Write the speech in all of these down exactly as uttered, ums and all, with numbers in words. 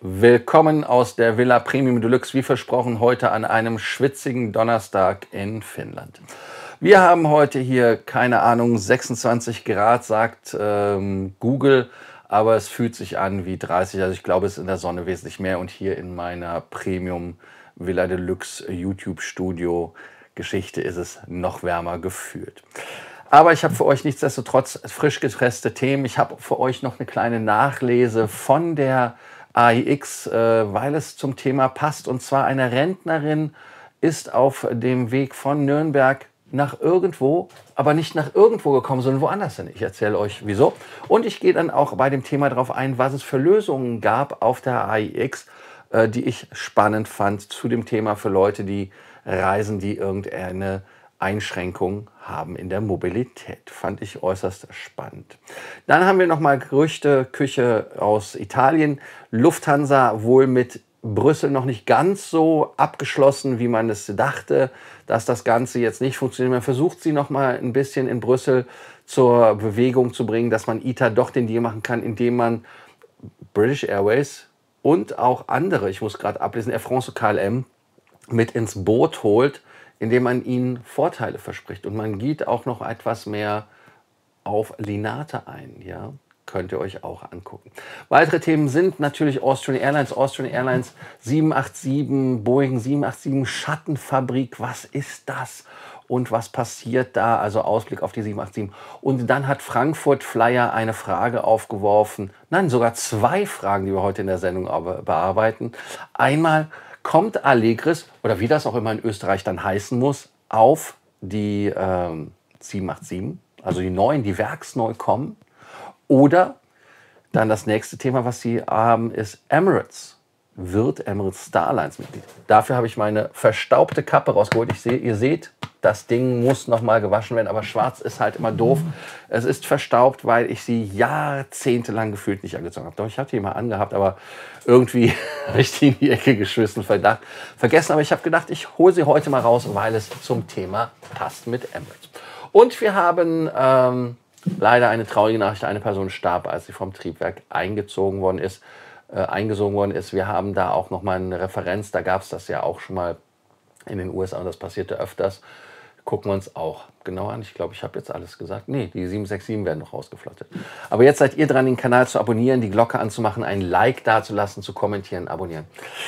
Willkommen aus der Villa Premium Deluxe, wie versprochen, heute an einem schwitzigen Donnerstag in Finnland. Wir haben heute hier, keine Ahnung, sechsundzwanzig Grad, sagt ähm, Google, aber es fühlt sich an wie dreißig, also ich glaube, es ist in der Sonne wesentlich mehr. Und hier in meiner Premium Villa Deluxe YouTube Studio Geschichte ist es noch wärmer gefühlt. Aber ich habe für euch nichtsdestotrotz frisch gepresste Themen. Ich habe für euch noch eine kleine Nachlese von der A I X, äh, weil es zum Thema passt. Und zwar eine Rentnerin ist auf dem Weg von Nürnberg nach irgendwo, aber nicht nach irgendwo gekommen, sondern woanders hin. Ich erzähle euch wieso. Und ich gehe dann auch bei dem Thema darauf ein, was es für Lösungen gab auf der A I X, äh, die ich spannend fand zu dem Thema für Leute, die reisen, die irgendeine Einschränkung haben in der Mobilität. Fand ich äußerst spannend. Dann haben wir noch mal Gerüchteküche aus Italien. Lufthansa wohl mit Brüssel noch nicht ganz so abgeschlossen, wie man es dachte, dass das Ganze jetzt nicht funktioniert. Man versucht sie noch mal ein bisschen in Brüssel zur Bewegung zu bringen, dass man I T A doch den Deal machen kann, indem man British Airways und auch andere, ich muss gerade ablesen, Air France und K L M mit ins Boot holt, indem man ihnen Vorteile verspricht. Und man geht auch noch etwas mehr auf Linate ein. Ja? Könnt ihr euch auch angucken. Weitere Themen sind natürlich Austrian Airlines. Austrian Airlines sieben acht sieben, Boeing sieben acht sieben, Schattenfabrik. Was ist das? Und was passiert da? Also Ausblick auf die sieben acht sieben. Und dann hat Frankfurt Flyer eine Frage aufgeworfen. Nein, sogar zwei Fragen, die wir heute in der Sendung bearbeiten. Einmal, kommt Allegris, oder wie das auch immer in Österreich dann heißen muss, auf die ähm, sieben acht sieben, also die neuen, die werksneu kommen. Oder dann das nächste Thema, was sie haben, ist Emirates. Wird Emirates Starlines Mitglied? Dafür habe ich meine verstaubte Kappe rausgeholt. Ich sehe, ihr seht, das Ding muss noch mal gewaschen werden, aber schwarz ist halt immer doof. Es ist verstaubt, weil ich sie jahrzehntelang gefühlt nicht angezogen habe. Doch, ich habe die mal angehabt, aber irgendwie habe ich die in die Ecke geschmissen, verdacht, vergessen. Aber ich habe gedacht, ich hole sie heute mal raus, weil es zum Thema passt mit Emirates. Und wir haben ähm, leider eine traurige Nachricht. Eine Person starb, als sie vom Triebwerk eingezogen worden ist. Äh, eingesogen worden ist. Wir haben da auch noch mal eine Referenz. Da gab es das ja auch schon mal in den U S A und das passierte öfters. Gucken wir uns auch genau an. Ich glaube, ich habe jetzt alles gesagt. Nee, die sieben sechs sieben werden noch rausgeflottet. Aber jetzt seid ihr dran, den Kanal zu abonnieren, die Glocke anzumachen, ein Like dazulassen, zu kommentieren, abonnieren.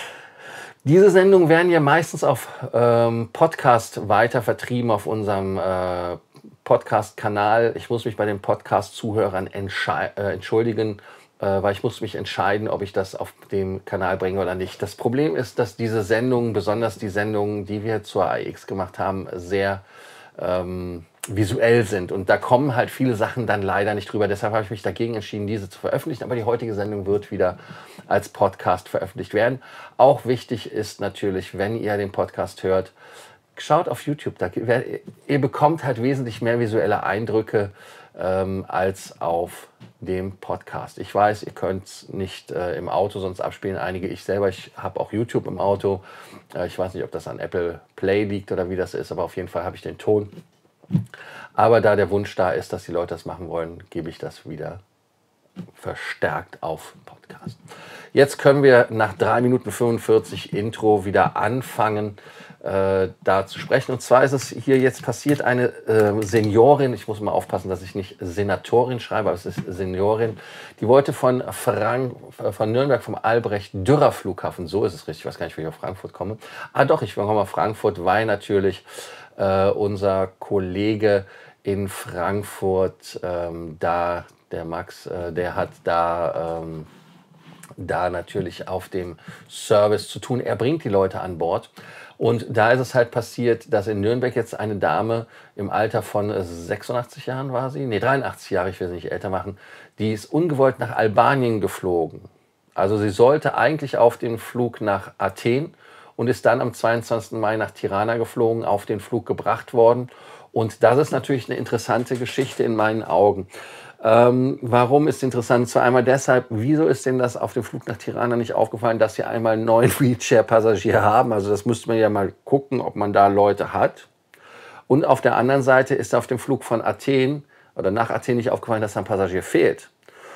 Diese Sendungen werden ja meistens auf ähm, Podcast weiter vertrieben, auf unserem äh, Podcast-Kanal. Ich muss mich bei den Podcast-Zuhörern äh, entschuldigen, äh, weil ich muss mich entscheiden, ob ich das auf dem Kanal bringe oder nicht. Das Problem ist, dass diese Sendungen, besonders die Sendungen, die wir zur A I X gemacht haben, sehr ähm, visuell sind. Und da kommen halt viele Sachen dann leider nicht drüber. Deshalb habe ich mich dagegen entschieden, diese zu veröffentlichen. Aber die heutige Sendung wird wieder als Podcast veröffentlicht werden. Auch wichtig ist natürlich, wenn ihr den Podcast hört, schaut auf YouTube. Da, ihr bekommt halt wesentlich mehr visuelle Eindrücke ähm, als auf dem Podcast. Ich weiß, ihr könnt es nicht äh, im Auto sonst abspielen. Einige, ich selber, ich habe auch YouTube im Auto. Äh, ich weiß nicht, ob das an Apple Play liegt oder wie das ist, aber auf jeden Fall habe ich den Ton. Aber da der Wunsch da ist, dass die Leute das machen wollen, gebe ich das wieder verstärkt auf Podcast. Jetzt können wir nach drei Minuten fünfundvierzig Intro wieder anfangen, äh, da zu sprechen. Und zwar ist es hier jetzt passiert, eine äh, Seniorin, ich muss mal aufpassen, dass ich nicht Senatorin schreibe, aber es ist Seniorin, die wollte von, Frank von Nürnberg vom Albrecht-Dürer-Flughafen, so ist es richtig, ich weiß gar nicht, wie ich auf Frankfurt komme. Ah doch, ich komme auf Frankfurt, weil natürlich äh, unser Kollege in Frankfurt, ähm, da der Max, äh, der hat da... Ähm, da natürlich auf dem Service zu tun. Er bringt die Leute an Bord. Und da ist es halt passiert, dass in Nürnberg jetzt eine Dame im Alter von sechsundachtzig Jahren war sie, nee, dreiundachtzig Jahre, ich will sie nicht älter machen, die ist ungewollt nach Albanien geflogen. Also sie sollte eigentlich auf den Flug nach Athen und ist dann am zweiundzwanzigsten Mai nach Tirana geflogen, auf den Flug gebracht worden. Und das ist natürlich eine interessante Geschichte in meinen Augen. Ähm, warum ist interessant? Zwar einmal deshalb, wieso ist denn das auf dem Flug nach Tirana nicht aufgefallen, dass sie einmal einen neuen Wheelchair-Passagier haben? Also das müsste man ja mal gucken, ob man da Leute hat. Und auf der anderen Seite ist auf dem Flug von Athen oder nach Athen nicht aufgefallen, dass da ein Passagier fehlt.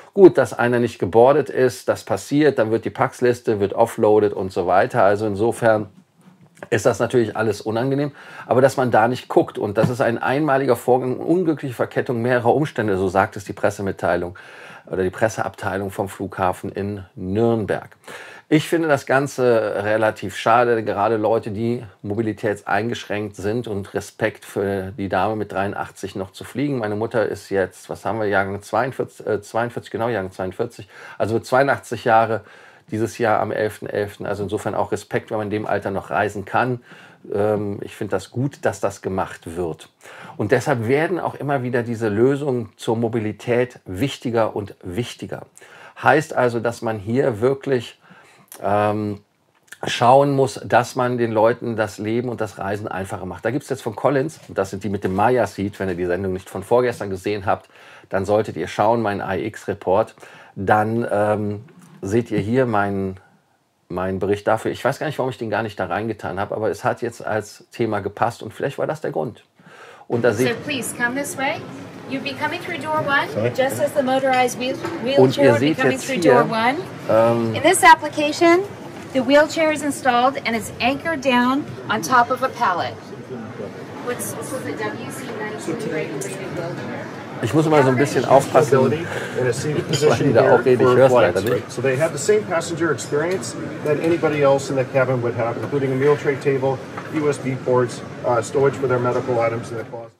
Gut, dass einer nicht gebordet ist, das passiert, dann wird die Pax-Liste, wird offloaded und so weiter. Also insofern ist das natürlich alles unangenehm, aber dass man da nicht guckt. Und das ist ein einmaliger Vorgang, unglückliche Verkettung mehrerer Umstände, so sagt es die Pressemitteilung oder die Presseabteilung vom Flughafen in Nürnberg. Ich finde das Ganze relativ schade, gerade Leute, die mobilitätseingeschränkt sind, und Respekt für die Dame mit dreiundachtzig noch zu fliegen. Meine Mutter ist jetzt, was haben wir, Jahrgang zweiundvierzig, äh, zweiundvierzig, genau, Jahrgang zweiundvierzig, also zweiundachtzig Jahre dieses Jahr am elften elften Also insofern auch Respekt, wenn man in dem Alter noch reisen kann. Ähm, ich finde das gut, dass das gemacht wird. Und deshalb werden auch immer wieder diese Lösungen zur Mobilität wichtiger und wichtiger. Heißt also, dass man hier wirklich ähm, schauen muss, dass man den Leuten das Leben und das Reisen einfacher macht. Da gibt es jetzt von Collins, das sind die mit dem Maya Seat, wenn ihr die Sendung nicht von vorgestern gesehen habt, dann solltet ihr schauen, meinen I X-Report. Dann ähm, seht ihr hier meinen, meinen Bericht dafür. Ich weiß gar nicht, warum ich den gar nicht da reingetan habe, aber es hat jetzt als Thema gepasst und vielleicht war das der Grund. Und da seht, so please come this way. You'll be coming through door one, just as the motorized wheel und wheelchair ihr will be seht coming jetzt through hier, door one. ähm, In this application, the wheelchair is installed and it's anchored down on top of a pallet. What's this is a W C nineteen regulated wheelchair. ich muss immer so ein bisschen aufpassen, weil die da auch reden, ich höre es leider nicht. So they have the same passenger experience that anybody else in the cabin would have, including a meal tray table, U S B ports, uh, storage for their medical items in the closet.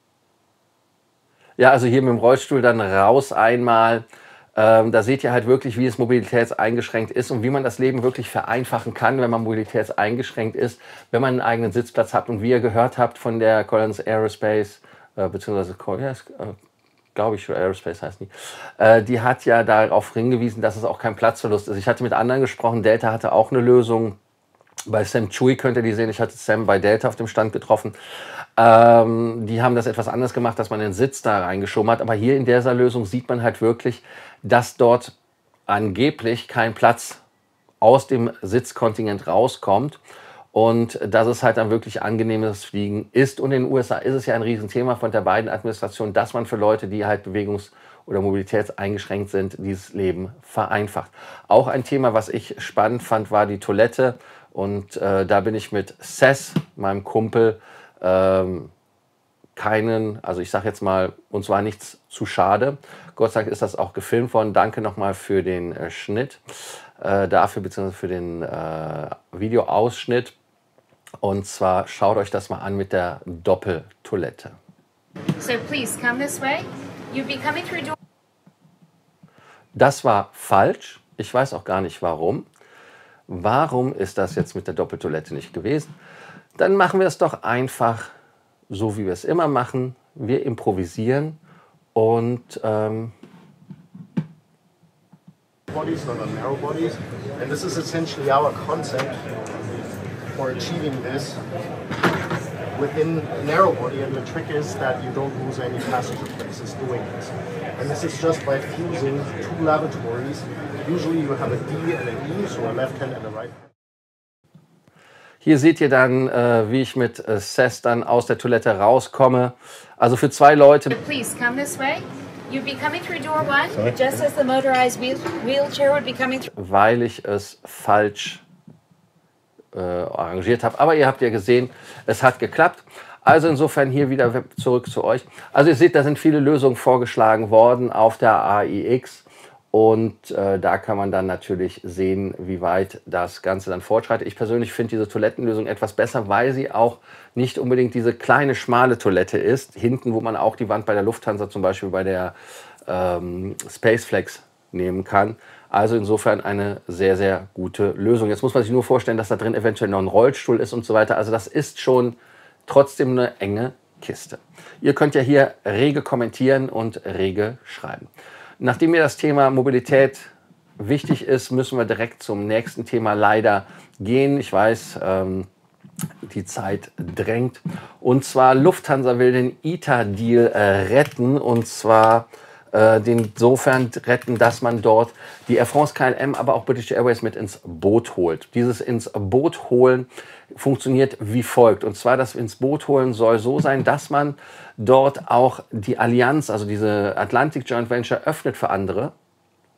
Ja, also hier mit dem Rollstuhl dann raus einmal. Ähm, da seht ihr halt wirklich, wie es mobilitätseingeschränkt ist und wie man das Leben wirklich vereinfachen kann, wenn man mobilitätseingeschränkt ist, wenn man einen eigenen Sitzplatz hat. Und wie ihr gehört habt von der Collins Aerospace, äh, beziehungsweise Collins, äh, glaube ich, Aerospace heißt die, äh, die hat ja darauf hingewiesen, dass es auch kein Platzverlust ist. Ich hatte mit anderen gesprochen, Delta hatte auch eine Lösung. Bei Sam Chui könnt ihr die sehen, ich hatte Sam bei Delta auf dem Stand getroffen. Ähm, die haben das etwas anders gemacht, dass man den Sitz da reingeschoben hat. Aber hier in dieser Lösung sieht man halt wirklich, dass dort angeblich kein Platz aus dem Sitzkontingent rauskommt. Und dass es halt dann wirklich angenehmes Fliegen ist. Und in den U S A ist es ja ein Riesenthema von der Biden-Administration, dass man für Leute, die halt bewegungs- oder mobilitätseingeschränkt sind, dieses Leben vereinfacht. Auch ein Thema, was ich spannend fand, war die Toilette. Und äh, da bin ich mit Seth, meinem Kumpel, ähm, keinen, also ich sage jetzt mal, uns war nichts zu schade. Gott sei Dank ist das auch gefilmt worden. Danke nochmal für den äh, Schnitt äh, dafür, beziehungsweise für den äh, Videoausschnitt. Und zwar schaut euch das mal an mit der Doppeltoilette. So please come this way. You'll be coming through door. Das war falsch. Ich weiß auch gar nicht warum. Warum ist das jetzt mit der Doppeltoilette nicht gewesen? Dann machen wir es doch einfach so, wie wir es immer machen. Wir improvisieren und ähm, Bodies, not on narrow bodies, and this is essentially our concept for achieving this within a narrow body, and the trick is that you don't lose any passenger places doing this. And this is just by fusing two lavatories. Usually you have a D and an E, so a left hand and a right hand. Hier seht ihr dann, äh, wie ich mit äh, Seth dann aus der Toilette rauskomme. Also für zwei Leute. So please come this way. You'll be coming through door one, just as the motorized wheel wheelchair would be coming through. Weil ich es falsch äh, arrangiert habe. Aber ihr habt ja gesehen, es hat geklappt. Also insofern hier wieder zurück zu euch. Also ihr seht, da sind viele Lösungen vorgeschlagen worden auf der A I X. Und äh, da kann man dann natürlich sehen, wie weit das Ganze dann fortschreitet. Ich persönlich finde diese Toilettenlösung etwas besser, weil sie auch nicht unbedingt diese kleine, schmale Toilette ist. Hinten, wo man auch die Wand bei der Lufthansa, zum Beispiel bei der ähm, Spaceflex nehmen kann. Also insofern eine sehr, sehr gute Lösung. Jetzt muss man sich nur vorstellen, dass da drin eventuell noch ein Rollstuhl ist und so weiter. Also das ist schon trotzdem eine enge Kiste. Ihr könnt ja hier rege kommentieren und rege schreiben. Nachdem mir das Thema Mobilität wichtig ist, müssen wir direkt zum nächsten Thema leider gehen. Ich weiß, ähm, die Zeit drängt. Und zwar Lufthansa will den I T A-Deal äh, retten. Und zwar äh, den insofern retten, dass man dort die Air France, K L M, aber auch British Airways mit ins Boot holt. Dieses ins Boot holen funktioniert wie folgt. Und zwar, das ins Boot holen soll so sein, dass man dort auch die Allianz, also diese Atlantic Joint Venture, öffnet für andere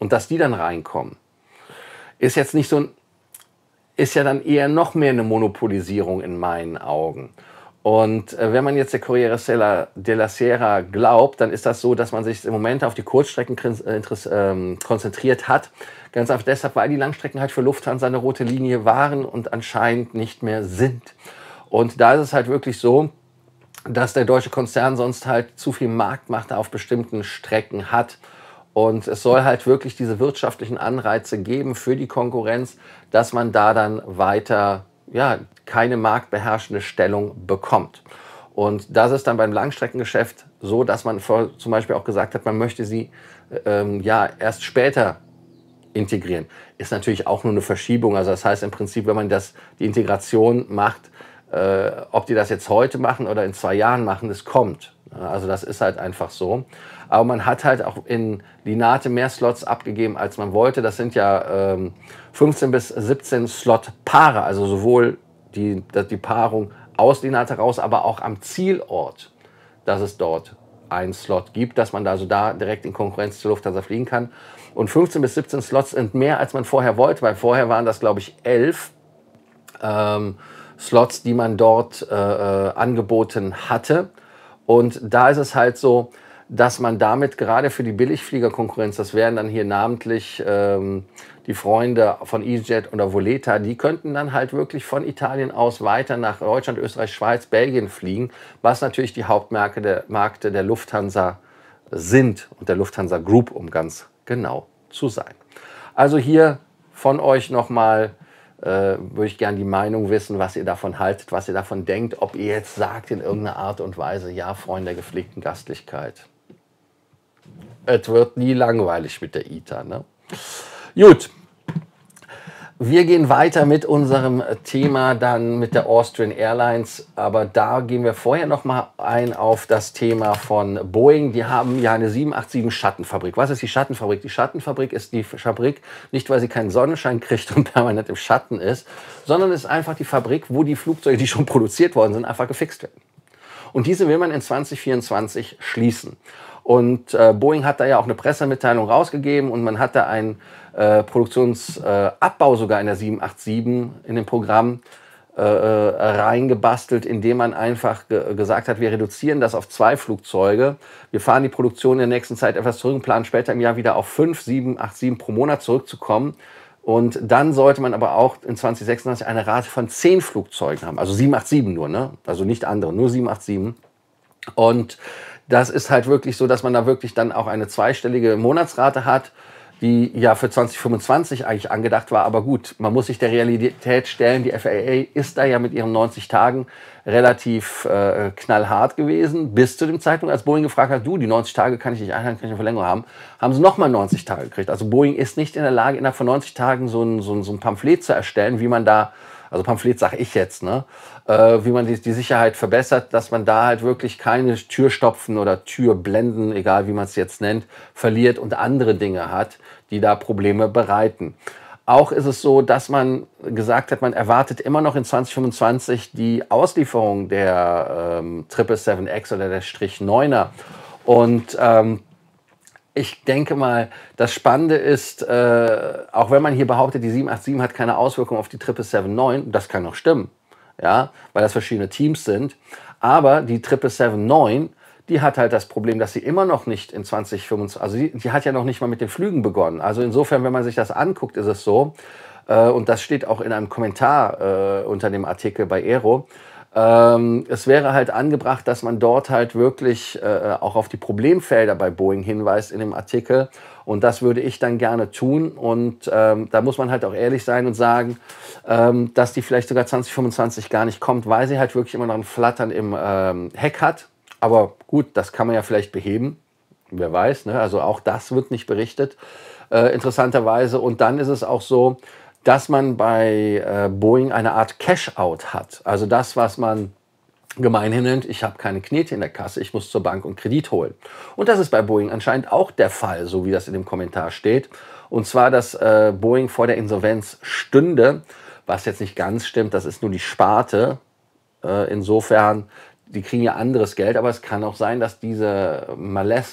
und dass die dann reinkommen, ist jetzt nicht so ein, ist ja dann eher noch mehr eine Monopolisierung in meinen Augen. Und äh, wenn man jetzt der Corriere della Sera glaubt, dann ist das so, dass man sich im Moment auf die Kurzstrecken äh, konzentriert hat. Ganz einfach deshalb, weil die Langstrecken halt für Lufthansa eine rote Linie waren und anscheinend nicht mehr sind. Und da ist es halt wirklich so, dass der deutsche Konzern sonst halt zu viel Marktmacht auf bestimmten Strecken hat. Und es soll halt wirklich diese wirtschaftlichen Anreize geben für die Konkurrenz, dass man da dann weiter, ja, keine marktbeherrschende Stellung bekommt. Und das ist dann beim Langstreckengeschäft so, dass man vor, zum Beispiel auch gesagt hat, man möchte sie ähm, ja erst später integrieren. Ist natürlich auch nur eine Verschiebung. Also das heißt im Prinzip, wenn man das, die Integration macht, äh, ob die das jetzt heute machen oder in zwei Jahren machen, das kommt. Also das ist halt einfach so. Aber man hat halt auch in Linate mehr Slots abgegeben, als man wollte. Das sind ja ähm, fünfzehn bis siebzehn Slot-Paare, also sowohl die, die Paarung aus Linate raus, aber auch am Zielort, dass es dort einen Slot gibt, dass man da also da direkt in Konkurrenz zur Lufthansa fliegen kann. Und fünfzehn bis siebzehn Slots sind mehr, als man vorher wollte, weil vorher waren das, glaube ich, elf ähm, Slots, die man dort äh, angeboten hatte. Und da ist es halt so, dass man damit gerade für die Billigfliegerkonkurrenz, das wären dann hier namentlich ähm, die Freunde von EasyJet oder Voleta, die könnten dann halt wirklich von Italien aus weiter nach Deutschland, Österreich, Schweiz, Belgien fliegen, was natürlich die Hauptmärkte der, Märkte der Lufthansa sind und der Lufthansa Group, um ganz genau zu sein. Also hier von euch nochmal äh, würde ich gerne die Meinung wissen, was ihr davon haltet, was ihr davon denkt, ob ihr jetzt sagt in irgendeiner Art und Weise, ja, Freunde der gepflegten Gastlichkeit. Es wird nie langweilig mit der I T A. Ne? Gut, wir gehen weiter mit unserem Thema dann mit der Austrian Airlines, aber da gehen wir vorher noch mal ein auf das Thema von Boeing. Die haben ja eine sieben acht sieben Schattenfabrik. Was ist die Schattenfabrik? Die Schattenfabrik ist die Fabrik, nicht weil sie keinen Sonnenschein kriegt und permanent im Schatten ist, sondern es ist einfach die Fabrik, wo die Flugzeuge, die schon produziert worden sind, einfach gefixt werden. Und diese will man in zwanzig vierundzwanzig schließen. Und äh, Boeing hat da ja auch eine Pressemitteilung rausgegeben und man hat da einen äh, Produktionsabbau äh, sogar in der sieben acht sieben in dem Programm äh, reingebastelt, indem man einfach ge gesagt hat, wir reduzieren das auf zwei Flugzeuge. Wir fahren die Produktion in der nächsten Zeit etwas zurück und planen später im Jahr wieder auf fünf sieben acht sieben pro Monat zurückzukommen. Und dann sollte man aber auch in zwanzig sechsundzwanzig eine Rate von zehn Flugzeugen haben, also sieben acht sieben nur, ne? Also nicht andere, nur sieben acht sieben. Und das ist halt wirklich so, dass man da wirklich dann auch eine zweistellige Monatsrate hat, die ja für zwanzig fünfundzwanzig eigentlich angedacht war. Aber gut, man muss sich der Realität stellen. Die F A A ist da ja mit ihren neunzig Tagen relativ äh, knallhart gewesen. Bis zu dem Zeitpunkt, als Boeing gefragt hat, du, die neunzig Tage kann ich nicht einhalten, kann ich eine Verlängerung haben, haben sie nochmal neunzig Tage gekriegt. Also Boeing ist nicht in der Lage, innerhalb von neunzig Tagen so ein, so ein, so ein Pamphlet zu erstellen, wie man da, also Pamphlet sage ich jetzt, ne, äh, wie man die, die Sicherheit verbessert, dass man da halt wirklich keine Türstopfen oder Türblenden, egal wie man es jetzt nennt, verliert und andere Dinge hat, die da Probleme bereiten. Auch ist es so, dass man gesagt hat, man erwartet immer noch in zwanzig fünfundzwanzig die Auslieferung der ähm, sieben sieben sieben X oder der Strich neuner. Und ähm, ich denke mal, das Spannende ist, äh, auch wenn man hier behauptet, die sieben acht sieben hat keine Auswirkung auf die sieben sieben neun, das kann auch stimmen, ja, weil das verschiedene Teams sind. Aber die sieben sieben neun, die hat halt das Problem, dass sie immer noch nicht in zwanzig fünfundzwanzig, also die, die hat ja noch nicht mal mit den Flügen begonnen. Also insofern, wenn man sich das anguckt, ist es so, äh, und das steht auch in einem Kommentar äh, unter dem Artikel bei Aero, ähm, es wäre halt angebracht, dass man dort halt wirklich äh, auch auf die Problemfelder bei Boeing hinweist in dem Artikel. Und das würde ich dann gerne tun. Und ähm, da muss man halt auch ehrlich sein und sagen, ähm, dass die vielleicht sogar zwanzig fünfundzwanzig gar nicht kommt, weil sie halt wirklich immer noch ein Flattern im ähm, Heck hat. Aber gut, das kann man ja vielleicht beheben. Wer weiß, ne? Also auch das wird nicht berichtet, äh, interessanterweise. Und dann ist es auch so, dass man bei äh, Boeing eine Art Cash-out hat. Also das, was man gemeinhin nennt, ich habe keine Knete in der Kasse, ich muss zur Bank und Kredit holen. Und das ist bei Boeing anscheinend auch der Fall, so wie das in dem Kommentar steht. Und zwar, dass äh, Boeing vor der Insolvenz stünde, was jetzt nicht ganz stimmt, das ist nur die Sparte. Äh, insofern, die kriegen ja anderes Geld, aber es kann auch sein, dass diese Malesse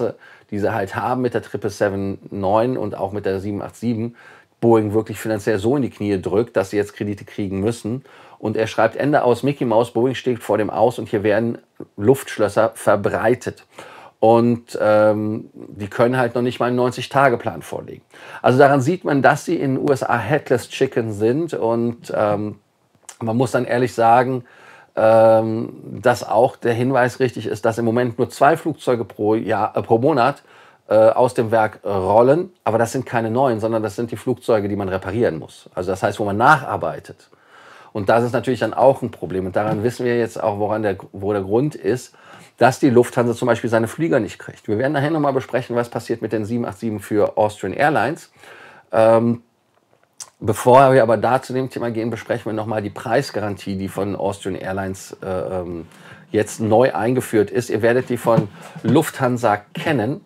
die sie halt haben mit der sieben sieben neun und auch mit der sieben acht sieben, Boeing wirklich finanziell so in die Knie drückt, dass sie jetzt Kredite kriegen müssen. Und er schreibt Ende aus, Mickey Mouse, Boeing steht vor dem Aus und hier werden Luftschlösser verbreitet. Und ähm, die können halt noch nicht mal einen neunzig-Tage-Plan vorlegen. Also daran sieht man, dass sie in den U S A Headless Chicken sind. Und ähm, man muss dann ehrlich sagen, ähm, dass auch der Hinweis richtig ist, dass im Moment nur zwei Flugzeuge pro, Jahr, äh, pro Monat äh, aus dem Werk rollen. Aber das sind keine neuen, sondern das sind die Flugzeuge, die man reparieren muss. Also das heißt, wo man nacharbeitet. Und das ist natürlich dann auch ein Problem. Und daran wissen wir jetzt auch, woran der, wo der Grund ist, dass die Lufthansa zum Beispiel seine Flieger nicht kriegt. Wir werden nachher nochmal besprechen, was passiert mit den sieben acht sieben für Austrian Airlines. Ähm, bevor wir aber da zu dem Thema gehen, besprechen wir nochmal die Preisgarantie, die von Austrian Airlines äh, ähm, jetzt neu eingeführt ist. Ihr werdet die von Lufthansa kennen.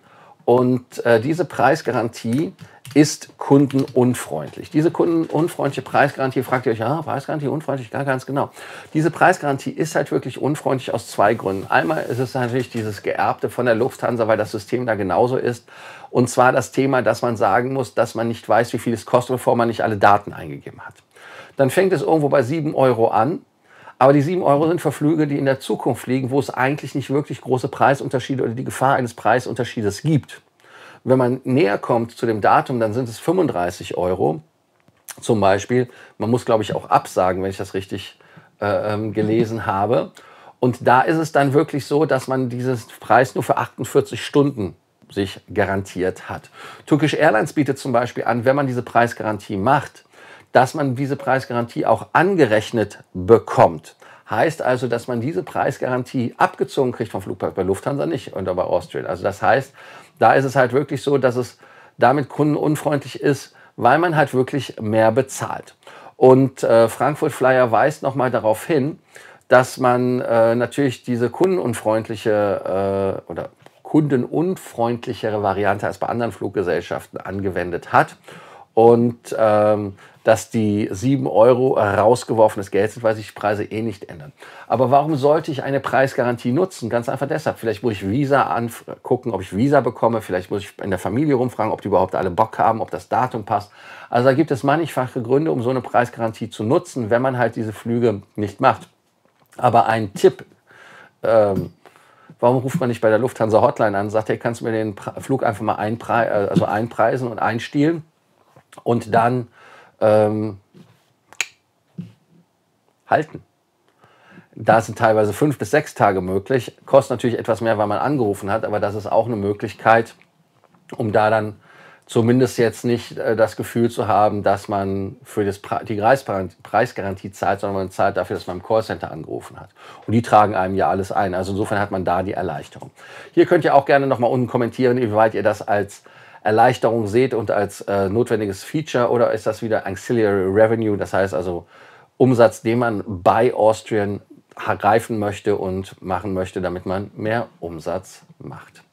Und äh, diese Preisgarantie ist kundenunfreundlich. Diese kundenunfreundliche Preisgarantie, fragt ihr euch, ja, Preisgarantie unfreundlich? Gar ganz genau. Diese Preisgarantie ist halt wirklich unfreundlich aus zwei Gründen. Einmal ist es natürlich dieses Geerbte von der Lufthansa, weil das System da genauso ist. Und zwar das Thema, dass man sagen muss, dass man nicht weiß, wie viel es kostet, bevor man nicht alle Daten eingegeben hat. Dann fängt es irgendwo bei sieben Euro an. Aber die sieben Euro sind für Flüge, die in der Zukunft fliegen, wo es eigentlich nicht wirklich große Preisunterschiede oder die Gefahr eines Preisunterschiedes gibt. Wenn man näher kommt zu dem Datum, dann sind es fünfunddreißig Euro zum Beispiel. Man muss, glaube ich, auch absagen, wenn ich das richtig äh, gelesen habe. Und da ist es dann wirklich so, dass man diesen Preis nur für achtundvierzig Stunden sich garantiert hat. Turkish Airlines bietet zum Beispiel an, wenn man diese Preisgarantie macht, dass man diese Preisgarantie auch angerechnet bekommt. Heißt also, dass man diese Preisgarantie abgezogen kriegt vom Flugplatz, bei Lufthansa nicht und bei Austrian. Also das heißt, da ist es halt wirklich so, dass es damit kundenunfreundlich ist, weil man halt wirklich mehr bezahlt. Und äh, Frankfurt Flyer weist nochmal darauf hin, dass man äh, natürlich diese kundenunfreundliche äh, oder kundenunfreundlichere Variante als bei anderen Fluggesellschaften angewendet hat. Und ähm, dass die sieben Euro rausgeworfenes Geld sind, weil sich die Preise eh nicht ändern. Aber warum sollte ich eine Preisgarantie nutzen? Ganz einfach deshalb. Vielleicht muss ich Visa angucken, ob ich Visa bekomme. Vielleicht muss ich in der Familie rumfragen, ob die überhaupt alle Bock haben, ob das Datum passt. Also da gibt es mannigfache Gründe, um so eine Preisgarantie zu nutzen, wenn man halt diese Flüge nicht macht. Aber ein Tipp, ähm, warum ruft man nicht bei der Lufthansa Hotline an und sagt, hey, kannst du mir den Flug einfach mal einpre also einpreisen und einstielen und dann ähm, halten. Da sind teilweise fünf bis sechs Tage möglich. Kostet natürlich etwas mehr, weil man angerufen hat, aber das ist auch eine Möglichkeit, um da dann zumindest jetzt nicht äh, das Gefühl zu haben, dass man für das Pre die Preisgarantie zahlt, sondern man zahlt dafür, dass man im Callcenter angerufen hat. Und die tragen einem ja alles ein. Also insofern hat man da die Erleichterung. Hier könnt ihr auch gerne nochmal unten kommentieren, inwieweit ihr das als Erleichterung seht und als äh, notwendiges Feature, oder ist das wieder Ancillary Revenue, das heißt also Umsatz, den man bei Austrian greifen möchte und machen möchte, damit man mehr Umsatz macht.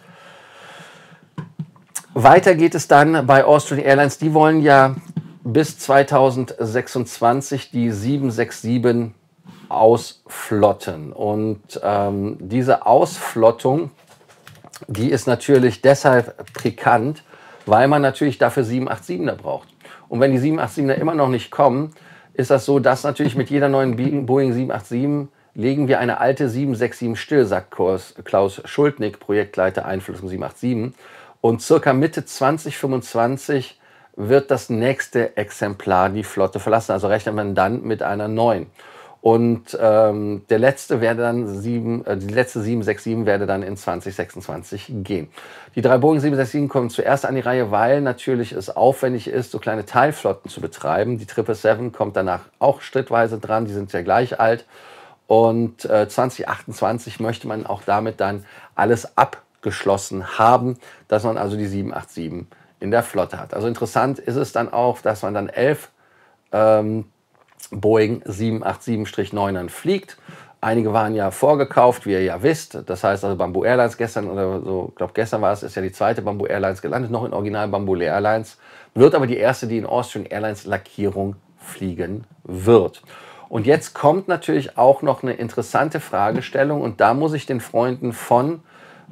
Weiter geht es dann bei Austrian Airlines. Die wollen ja bis zweitausendsechsundzwanzig die sieben sechs sieben ausflotten. Und ähm, diese Ausflottung, die ist natürlich deshalb pikant, weil man natürlich dafür sieben acht siebener braucht. Und wenn die sieben acht siebener immer noch nicht kommen, ist das so, dass natürlich mit jeder neuen Boeing sieben acht sieben legen wir eine alte sieben sechs sieben still, sagt Klaus Schultnick, Projektleiter Einflussung sieben acht sieben. Und circa Mitte zwanzig fünfundzwanzig wird das nächste Exemplar die Flotte verlassen. Also rechnet man dann mit einer neuen. Und ähm, der letzte werde dann sieben, äh, die letzte sieben sechs sieben werde dann in zwanzig sechsundzwanzig gehen. Die drei Boeing sieben sechs sieben kommen zuerst an die Reihe, weil natürlich es aufwendig ist, so kleine Teilflotten zu betreiben. Die sieben sieben sieben kommt danach auch schrittweise dran, die sind ja gleich alt. Und äh, zwanzig achtundzwanzig möchte man auch damit dann alles abgeschlossen haben, dass man also die sieben acht sieben in der Flotte hat. Also interessant ist es dann auch, dass man dann elf ähm, Boeing sieben acht sieben neunern fliegt. Einige waren ja vorgekauft, wie ihr ja wisst. Das heißt also Bamboo Airlines gestern oder so, ich glaube gestern war es, ist ja die zweite Bamboo Airlines gelandet, noch in Original Bamboo Airlines. Wird aber die erste, die in Austrian Airlines Lackierung fliegen wird. Und jetzt kommt natürlich auch noch eine interessante Fragestellung und da muss ich den Freunden von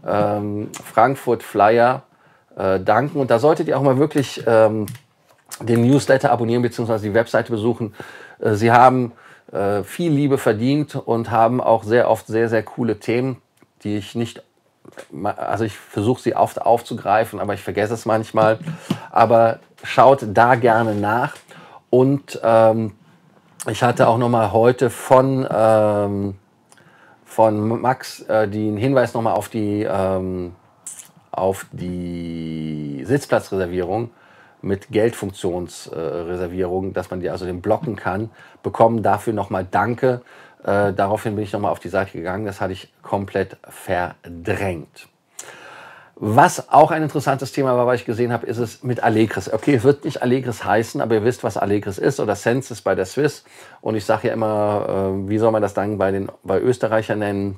ähm, Frankfurt Flyer äh, danken. Und da solltet ihr auch mal wirklich ähm, den Newsletter abonnieren bzw. die Webseite besuchen. Äh, sie haben äh, viel Liebe verdient und haben auch sehr oft sehr, sehr coole Themen, die ich nicht, also ich versuche sie oft aufzugreifen, aber ich vergesse es manchmal. Aber schaut da gerne nach. Und ähm, ich hatte auch noch mal heute von, ähm, von Max äh, den Hinweis noch mal auf die, ähm, auf die Sitzplatzreservierung mit Geldfunktionsreservierung, äh, dass man die also den blocken kann, bekommen. Dafür noch mal Danke. Äh, daraufhin bin ich noch mal auf die Seite gegangen. Das hatte ich komplett verdrängt. Was auch ein interessantes Thema war, was ich gesehen habe, ist es mit Allegris. Okay, es wird nicht Allegris heißen, aber ihr wisst, was Allegris ist oder Sensis bei der Swiss. Und ich sage ja immer, äh, wie soll man das dann bei den bei Österreichern nennen?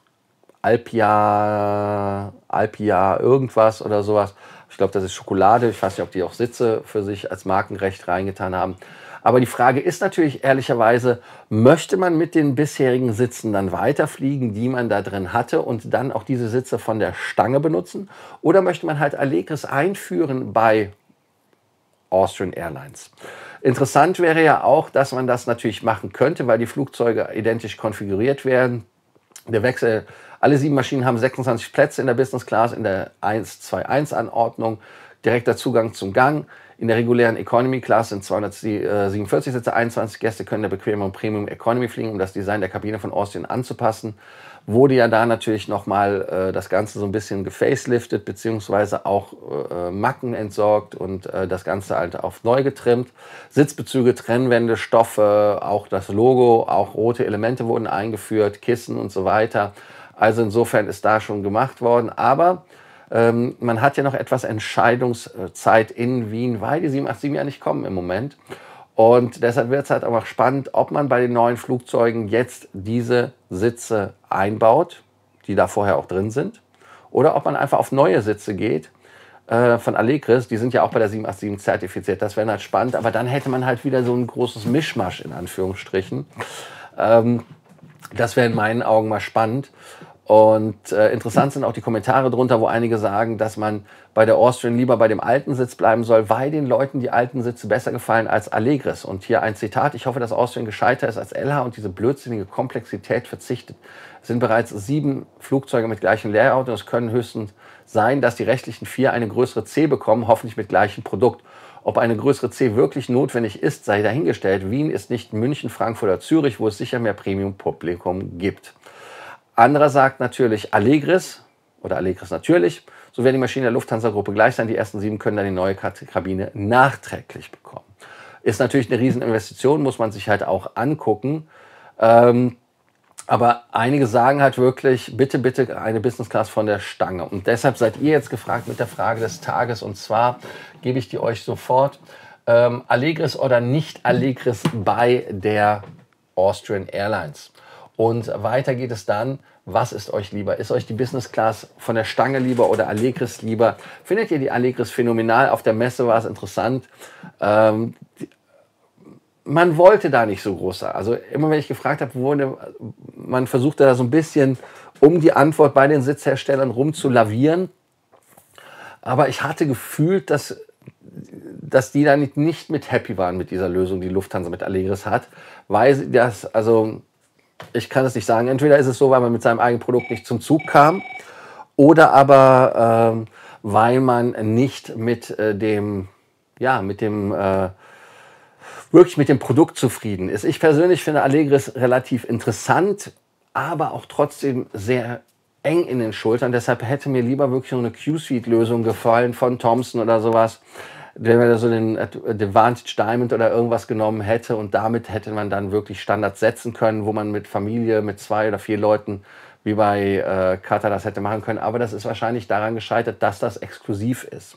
Alpia, Alpia irgendwas oder sowas. Ich glaube, das ist Schokolade. Ich weiß nicht, ob die auch Sitze für sich als Markenrecht reingetan haben. Aber die Frage ist natürlich ehrlicherweise, möchte man mit den bisherigen Sitzen dann weiterfliegen, die man da drin hatte und dann auch diese Sitze von der Stange benutzen? Oder möchte man halt Allegris einführen bei Austrian Airlines? Interessant wäre ja auch, dass man das natürlich machen könnte, weil die Flugzeuge identisch konfiguriert werden. Der Wechsel, alle sieben Maschinen haben sechsundzwanzig Plätze in der Business Class, in der eins zwei eins Anordnung, direkter Zugang zum Gang. In der regulären Economy Class sind zweihundertsiebenundvierzig Sitze, einundzwanzig Gäste können der Bequem und Premium Economy fliegen, um das Design der Kabine von Austrian anzupassen. Wurde ja da natürlich nochmal äh, das Ganze so ein bisschen gefaceliftet, beziehungsweise auch äh, Macken entsorgt und äh, das Ganze halt auf neu getrimmt. Sitzbezüge, Trennwände, Stoffe, auch das Logo, auch rote Elemente wurden eingeführt, Kissen und so weiter. Also insofern ist da schon gemacht worden, aber Ähm, man hat ja noch etwas Entscheidungszeit in Wien, weil die sieben acht sieben ja nicht kommen im Moment. Und deshalb wird es halt auch spannend, ob man bei den neuen Flugzeugen jetzt diese Sitze einbaut, die da vorher auch drin sind, oder ob man einfach auf neue Sitze geht äh, von Allegris. Die sind ja auch bei der sieben acht sieben zertifiziert. Das wäre halt spannend, aber dann hätte man halt wieder so ein großes Mischmasch in Anführungsstrichen. Ähm, das wäre in meinen Augen mal spannend. Und äh, interessant sind auch die Kommentare drunter, wo einige sagen, dass man bei der Austrian lieber bei dem alten Sitz bleiben soll, weil den Leuten die alten Sitze besser gefallen als Allegris. Und hier ein Zitat: Ich hoffe, dass Austrian gescheiter ist als L H und diese blödsinnige Komplexität verzichtet. Es sind bereits sieben Flugzeuge mit gleichem Layout und es können höchstens sein, dass die restlichen vier eine größere C bekommen, hoffentlich mit gleichem Produkt. Ob eine größere C wirklich notwendig ist, sei dahingestellt. Wien ist nicht München, Frankfurt oder Zürich, wo es sicher mehr Premium-Publikum gibt. Anderer sagt natürlich Allegris oder Allegris natürlich, so werden die Maschinen der Lufthansa-Gruppe gleich sein. Die ersten sieben können dann die neue Kabine nachträglich bekommen. Ist natürlich eine Rieseninvestition, muss man sich halt auch angucken. Ähm, aber einige sagen halt wirklich, bitte, bitte eine Business Class von der Stange. Und deshalb seid ihr jetzt gefragt mit der Frage des Tages. Und zwar gebe ich die euch sofort. Ähm, Allegris oder nicht Allegris bei der Austrian Airlines. Und weiter geht es dann, was ist euch lieber? Ist euch die Business Class von der Stange lieber oder Allegris lieber? Findet ihr die Allegris phänomenal? Auf der Messe war es interessant. Ähm, die, man wollte da nicht so groß sein. Also immer wenn ich gefragt habe, wurde, man versuchte da so ein bisschen um die Antwort bei den Sitzherstellern rumzulavieren. Aber ich hatte gefühlt, dass, dass die da nicht, nicht mit happy waren mit dieser Lösung, die Lufthansa mit Allegris hat. Weil sie das, also... Ich kann es nicht sagen. Entweder ist es so, weil man mit seinem eigenen Produkt nicht zum Zug kam, oder aber ähm, weil man nicht mit äh, dem, ja, mit dem, äh, wirklich mit dem Produkt zufrieden ist. Ich persönlich finde Allegris relativ interessant, aber auch trotzdem sehr eng in den Schultern. Deshalb hätte mir lieber wirklich so eine Q-Suite-Lösung gefallen von Thomson oder sowas. Wenn man da so den Advantage Diamond oder irgendwas genommen hätte und damit hätte man dann wirklich Standards setzen können, wo man mit Familie, mit zwei oder vier Leuten wie bei äh, Qatar das hätte machen können. Aber das ist wahrscheinlich daran gescheitert, dass das exklusiv ist.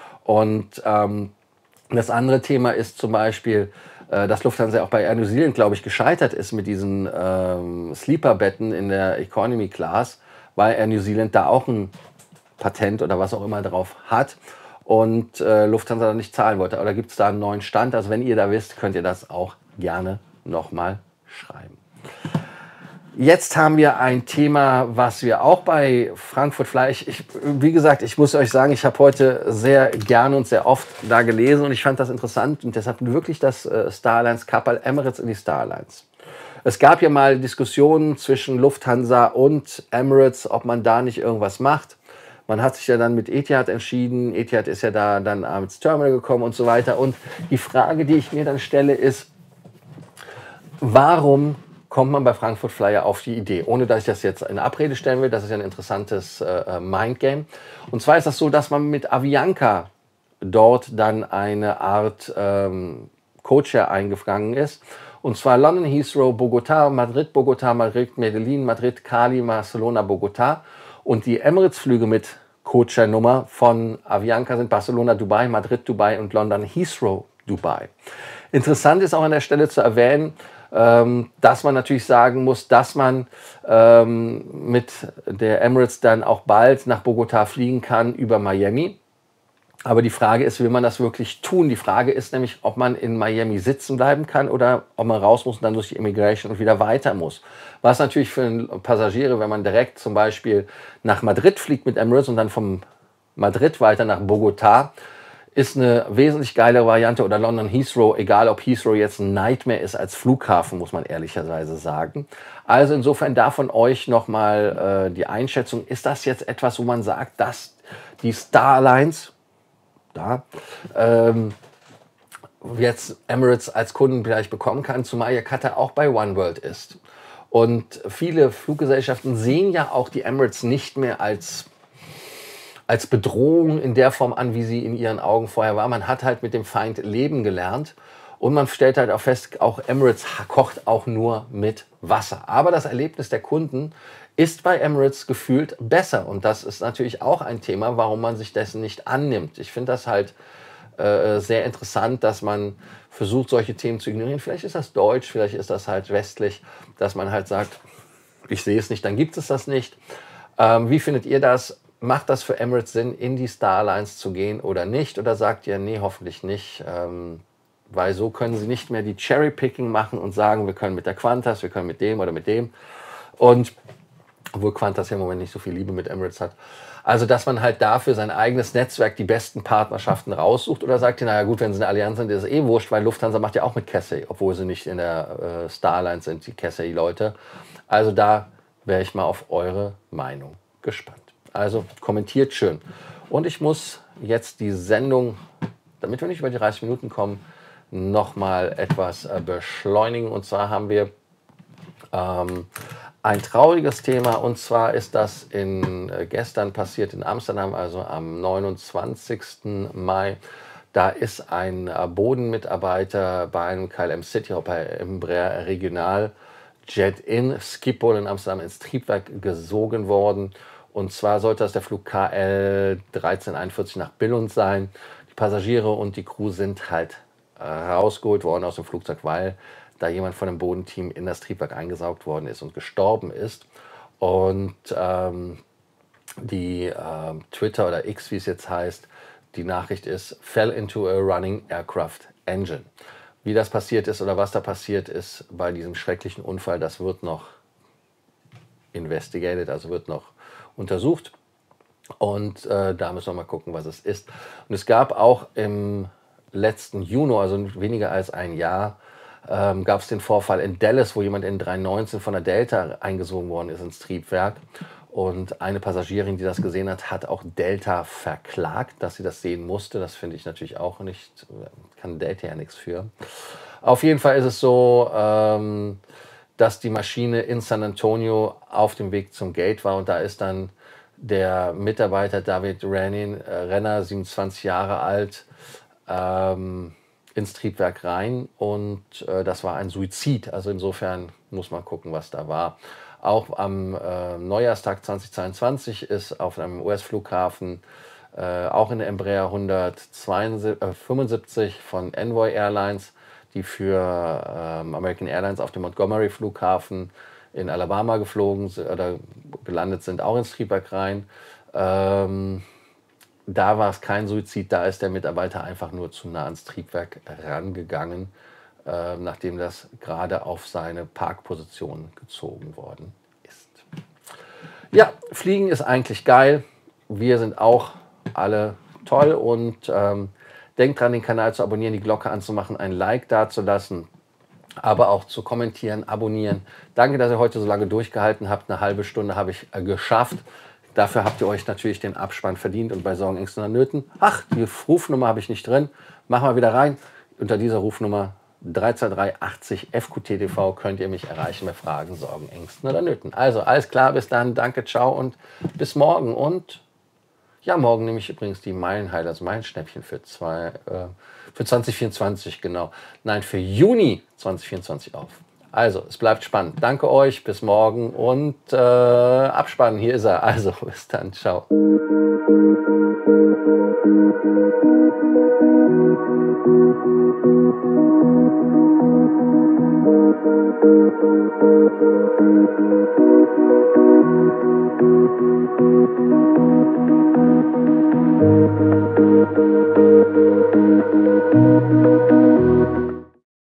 Und ähm, das andere Thema ist zum Beispiel, äh, dass Lufthansa auch bei Air New Zealand, glaube ich, gescheitert ist mit diesen ähm, Sleeper-Betten in der Economy Class, weil Air New Zealand da auch ein Patent oder was auch immer drauf hat. Und äh, Lufthansa dann nicht zahlen wollte. Oder gibt es da einen neuen Stand? Also wenn ihr da wisst, könnt ihr das auch gerne nochmal schreiben. Jetzt haben wir ein Thema, was wir auch bei Frankfurt Fly, ich, ich, wie gesagt, ich muss euch sagen, ich habe heute sehr gerne und sehr oft da gelesen und ich fand das interessant und deshalb wirklich das äh, Star Alliance Kappal Emirates in die Star Alliance. Es gab ja mal Diskussionen zwischen Lufthansa und Emirates, ob man da nicht irgendwas macht. Man hat sich ja dann mit Etihad entschieden, Etihad ist ja da dann ins Terminal gekommen und so weiter. Und die Frage, die ich mir dann stelle, ist, warum kommt man bei Frankfurt Flyer auf die Idee, ohne dass ich das jetzt in Abrede stellen will, das ist ja ein interessantes äh, Mindgame. Und zwar ist das so, dass man mit Avianca dort dann eine Art ähm, Codeshare eingegangen ist. Und zwar London, Heathrow, Bogotá, Madrid, Bogotá, Madrid, Medellin, Madrid, Cali, Barcelona, Bogotá. Und die Emirates-Flüge mit Codeshare-Nummer von Avianca sind Barcelona, Dubai, Madrid, Dubai und London, Heathrow, Dubai. Interessant ist auch an der Stelle zu erwähnen, dass man natürlich sagen muss, dass man ähm, mit der Emirates dann auch bald nach Bogotá fliegen kann über Miami. Aber die Frage ist, will man das wirklich tun? Die Frage ist nämlich, ob man in Miami sitzen bleiben kann oder ob man raus muss und dann durch die Immigration und wieder weiter muss. Was natürlich für Passagiere, wenn man direkt zum Beispiel nach Madrid fliegt mit Emirates und dann von Madrid weiter nach Bogotá, ist eine wesentlich geilere Variante, oder London Heathrow, egal ob Heathrow jetzt ein Nightmare ist als Flughafen, muss man ehrlicherweise sagen. Also insofern da von euch nochmal äh, die Einschätzung, ist das jetzt etwas, wo man sagt, dass die Star Alliance da ähm, jetzt Emirates als Kunden vielleicht bekommen kann, zumal ja Qatar auch bei OneWorld ist. Und viele Fluggesellschaften sehen ja auch die Emirates nicht mehr als als Bedrohung in der Form an, wie sie in ihren Augen vorher war. Man hat halt mit dem Feind leben gelernt und man stellt halt auch fest, auch Emirates kocht auch nur mit Wasser. Aber das Erlebnis der Kunden ist bei Emirates gefühlt besser und das ist natürlich auch ein Thema, warum man sich dessen nicht annimmt. Ich finde das halt äh, sehr interessant, dass man versucht, solche Themen zu ignorieren. Vielleicht ist das deutsch, vielleicht ist das halt westlich, dass man halt sagt, ich sehe es nicht, dann gibt es das nicht. Ähm, wie findet ihr das? Macht das für Emirates Sinn, in die Star Alliance zu gehen oder nicht? Oder sagt ihr, nee, hoffentlich nicht, ähm, weil so können sie nicht mehr die Cherry-Picking machen und sagen, wir können mit der Qantas, wir können mit dem oder mit dem. Und obwohl Qantas ja im Moment nicht so viel Liebe mit Emirates hat. Also, dass man halt dafür sein eigenes Netzwerk die besten Partnerschaften raussucht. Oder sagt ihr, naja gut, wenn sie eine Allianz sind, ist es eh wurscht, weil Lufthansa macht ja auch mit Cathay, obwohl sie nicht in der äh, Star Alliance sind, die Cathay-Leute. Also da wäre ich mal auf eure Meinung gespannt. Also kommentiert schön. Und ich muss jetzt die Sendung, damit wir nicht über die dreißig Minuten kommen, nochmal etwas äh, beschleunigen. Und zwar haben wir ähm, ein trauriges Thema. Und zwar ist das in, äh, gestern passiert in Amsterdam, also am neunundzwanzigsten Mai. Da ist ein äh, Bodenmitarbeiter bei einem K L M City, auch bei Embraer Regional Jet in Schiphol in Amsterdam ins Triebwerk gesogen worden. Und zwar sollte das der Flug K L dreizehn einundvierzig nach Billund sein. Die Passagiere und die Crew sind halt äh, rausgeholt worden aus dem Flugzeug, weil da jemand von dem Bodenteam in das Triebwerk eingesaugt worden ist und gestorben ist. Und ähm, die äh, Twitter oder X, wie es jetzt heißt, die Nachricht ist, fell into a running aircraft engine. Wie das passiert ist oder was da passiert ist bei diesem schrecklichen Unfall, das wird noch investigated, also wird noch untersucht. Und äh, da müssen wir mal gucken, was es ist. Und es gab auch im letzten Juni, also weniger als ein Jahr, ähm, gab es den Vorfall in Dallas, wo jemand in drei neunzehn von der Delta eingesogen worden ist ins Triebwerk. Und eine Passagierin, die das gesehen hat, hat auch Delta verklagt, dass sie das sehen musste. Das finde ich natürlich auch nicht, kann Delta ja nichts für. Auf jeden Fall ist es so, ähm, dass die Maschine in San Antonio auf dem Weg zum Gate war und da ist dann der Mitarbeiter David Rennin, äh, Renner, siebenundzwanzig Jahre alt, ähm, ins Triebwerk rein und äh, das war ein Suizid. Also insofern muss man gucken, was da war. Auch am äh, Neujahrstag zweitausendzweiundzwanzig ist auf einem U S-Flughafen, äh, auch in der Embraer hundertfünfundsiebzig von Envoy Airlines, die für ähm, American Airlines auf dem Montgomery Flughafen in Alabama geflogen oder gelandet sind, auch ins Triebwerk rein. Ähm, da war es kein Suizid, da ist der Mitarbeiter einfach nur zu nah ans Triebwerk rangegangen. äh, nachdem das gerade auf seine Parkposition gezogen worden ist. Ja, Fliegen ist eigentlich geil. Wir sind auch alle toll und ähm, denkt dran, den Kanal zu abonnieren, die Glocke anzumachen, ein Like dazulassen, aber auch zu kommentieren, abonnieren. Danke, dass ihr heute so lange durchgehalten habt. Eine halbe Stunde habe ich äh, geschafft. Dafür habt ihr euch natürlich den Abspann verdient und bei Sorgen, Ängsten und Nöten. Ach, die Rufnummer habe ich nicht drin. Machen wir wieder rein. Unter dieser Rufnummer drei zwei drei achtzig F Q T T V könnt ihr mich erreichen bei Fragen, Sorgen, Ängsten oder Nöten. Also alles klar, bis dann. Danke, ciao und bis morgen. Und ja, morgen nehme ich übrigens die Meilenheile, also Meilenschnäppchen für, zwei, äh, für zwanzig vierundzwanzig, genau. Nein, für Juni zwanzig vierundzwanzig auf. Also, es bleibt spannend. Danke euch, bis morgen und äh, Abspannen, hier ist er. Also, bis dann, ciao.